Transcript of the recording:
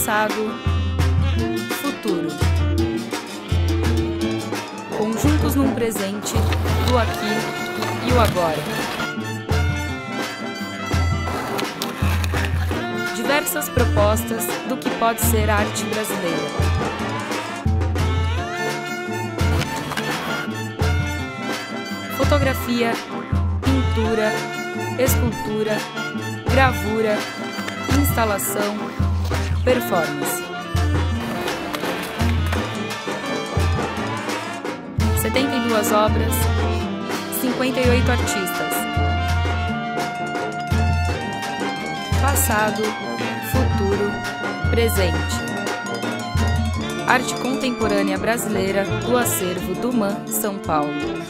passado, futuro. Conjuntos num presente do aqui e o agora. Diversas propostas do que pode ser a arte brasileira. Fotografia, pintura, escultura, gravura, instalação, performance. 72 obras, 58 artistas. Passado, futuro, presente. Arte contemporânea brasileira do acervo do MAN São Paulo.